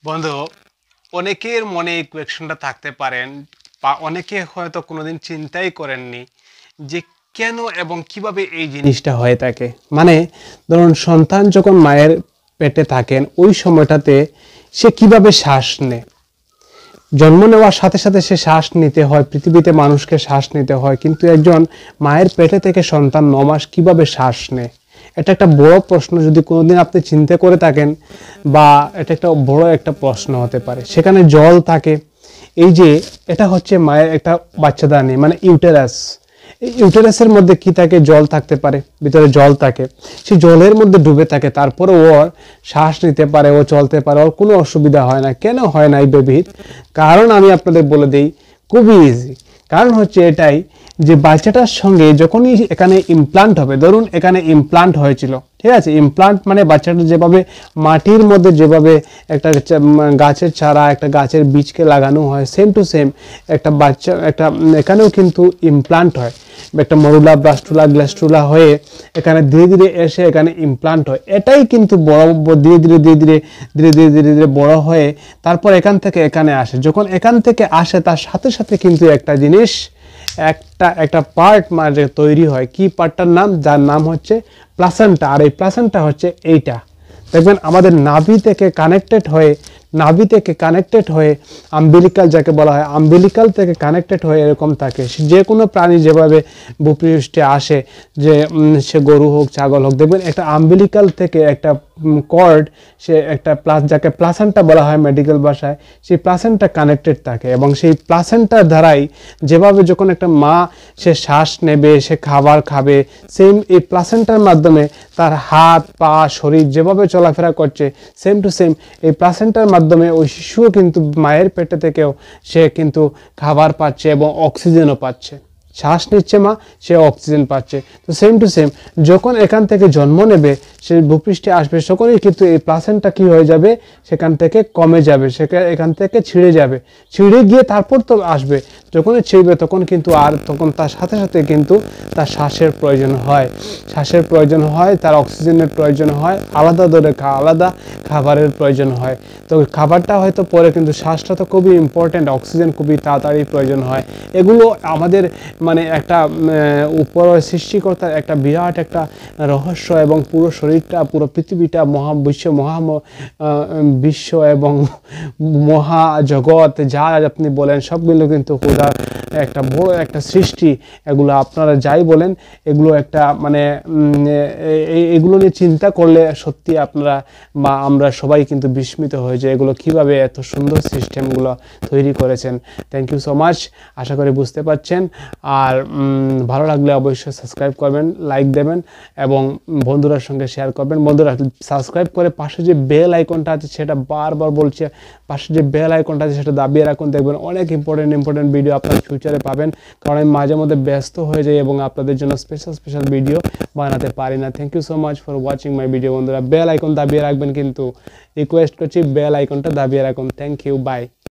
বন্ধু, অনেকের মনে এই কোয়েকশনটা থাকতে পারেন বা অনেকে হয়তো কোনোদিন চিন্তাই করেননি যে কেন এবং কিভাবে এই জিনিসটা হয়ে থাকে। মানে ধরুন, সন্তান যখন মায়ের পেটে থাকেন ওই সময়টাতে সে কিভাবে শ্বাস নেয়। জন্ম নেওয়ার সাথে সাথে সে শ্বাস নিতে হয়, পৃথিবীতে মানুষকে শ্বাস নিতে হয়, কিন্তু একজন মায়ের পেটে থেকে সন্তান 9 মাস কিভাবে শ্বাস নেয়, এটা একটা বড় প্রশ্ন। যদি কোনোদিন আপনি চিন্তা করে থাকেন বা এটা একটা বড় একটা প্রশ্ন হতে পারে। সেখানে জল থাকে, এই যে এটা হচ্ছে মায়ের একটা বাচ্চাদানি মানে ইউটেরাস। এই ইউটেরাসের মধ্যে কি থাকে? জল থাকতে পারে, ভিতরে জল থাকে, সেই জলের মধ্যে ডুবে থাকে, তারপরে ওর শ্বাস নিতে পারে, ও চলতে পারে, ওর কোনো অসুবিধা হয় না। কেন হয় না এই বেবির? কারণ আমি আপনাদের বলে দিই, খুবই ইজি। কারণ হচ্ছে এটাই যে বাচ্চাটার সঙ্গে যখনই এখানে ইমপ্লান্ট হবে, ধরুন এখানে ইমপ্লান্ট হয়েছিল, ঠিক আছে? ইমপ্লান্ট মানে বাচ্চাটা যেভাবে মাটির মধ্যে যেভাবে একটা গাছের চারা, একটা গাছের বীজকে লাগানো হয়, সেম টু সেম একটা বাচ্চা একটা এখানেও কিন্তু ইমপ্লান্ট হয়। একটা মরুলা, ব্লাস্টুলা, গ্লাস্টুলা হয়ে এখানে ধীরে ধীরে এসে এখানে ইমপ্লান্ট হয়। এটাই কিন্তু বড় ধীরে ধীরে ধীরে ধীরে ধীরে ধীরে ধীরে ধীরে বড় হয়ে তারপর এখান থেকে এখানে আসে। যখন এখান থেকে আসে তার সাথে সাথে কিন্তু একটা জিনিস, একটা পার্ট মানে তৈরি হয়। কি পার্টটার নাম? যার নাম হচ্ছে প্লাসেন্টা। আর এই প্লাসেন্টা হচ্ছে এইটা, দেখবেন আমাদের নাভি থেকে কানেক্টেড হয়ে আম্বিলিকাল, যাকে বলা হয় আম্বিলিকাল থেকে কানেক্টেড হয়ে এরকম থাকে। যে কোনো প্রাণী যেভাবে ভূপৃষ্ঠে আসে, যে সে গরু হোক, ছাগল হোক, দেখবেন একটা আম্বিলিকাল থেকে একটা কর্ড, সে একটা যাকে প্লাসেন্টা বলা হয় মেডিকেল ভাষায়, সেই প্লাসেন্টা কানেক্টেড থাকে। এবং সেই প্লাসেন্টার দ্বারাই যেভাবে যখন একটা মা সে শ্বাস নেবে, সে খাবার খাবে, সেম এই প্লাসেন্টার মাধ্যমে তার হাত পা শরীর যেভাবে চলাফেরা করছে, সেম টু সেম এই প্লাসেন্টার মাধ্যমে ওই শিশুও কিন্তু মায়ের পেটে থেকেও সে কিন্তু খাবার পাচ্ছে এবং অক্সিজেনও পাচ্ছে। শ্বাস নিচ্ছে মা, সে অক্সিজেন পাচ্ছে। তো সেম টু সেম যখন এখান থেকে জন্ম নেবে, সে ভূপৃষ্ঠে আসবে, তখনই কিন্তু এই প্লাসেন্টা কি হয়ে যাবে? সেখান থেকে কমে যাবে, এখান থেকে ছিঁড়ে যাবে, ছিঁড়ে গিয়ে তারপর তো আসবে। যখনই ছিঁড়বে তখন কিন্তু তখন তার সাথে সাথে কিন্তু তার শ্বাসের প্রয়োজন হয়, তার অক্সিজেনের প্রয়োজন হয়, আলাদা ধরে আলাদা খাবারের প্রয়োজন হয়। তো খাবারটা হয়তো পরে, কিন্তু শ্বাসটা তো খুবই ইম্পর্টেন্ট, অক্সিজেন খুবই তাড়াতাড়ি প্রয়োজন হয়। এগুলো আমাদের মানে একটা উপর সৃষ্টিকর্তার একটা বিরাট একটা রহস্য, এবং পুরো শরীরটা, পুরো পৃথিবীটা, বিশ্ব এবং মহাজগৎ যা আপনি বলেন, সবগুলো কিন্তু খোদার একটা বড় একটা সৃষ্টি। এগুলো আপনারা যাই বলেন, এগুলো একটা মানে এগুলো নিয়ে চিন্তা করলে সত্যি আপনারা বা আমরা সবাই কিন্তু বিস্মিত হয়ে যায়, এগুলো কিভাবে এত সুন্দর সিস্টেমগুলো তৈরি করেছেন। Thank you so much. আশা করি বুঝতে পারছেন। আর ভালো লাগলে অবশ্যই সাবস্ক্রাইব করবেন, লাইক দেবেন এবং বন্ধুরার সঙ্গে শেয়ার করবেন। বন্ধুরা সাবস্ক্রাইব করে পাশে যে বেল আইকনটা আছে, সেটা বারবার বলছি, পাশে যে বেল আইকনটা আছে সেটা দাবিয়ে রাখুন। দেখবেন অনেক ইম্পর্টেন্ট ভিডিও আপনার ফিউচারে পাবেন, কারণ আমি মাঝে মধ্যে ব্যস্ত হয়ে যাই এবং আপনাদের জন্য স্পেশাল ভিডিও বানাতে পারি না। Thank you so much for watching my video. বন্ধুরা বেল আইকন দাবিয়ে রাখবেন, কিন্তু রিকোয়েস্ট করছি বেল আইকনটা দাবিয়ে রাখুন। Thank you, by.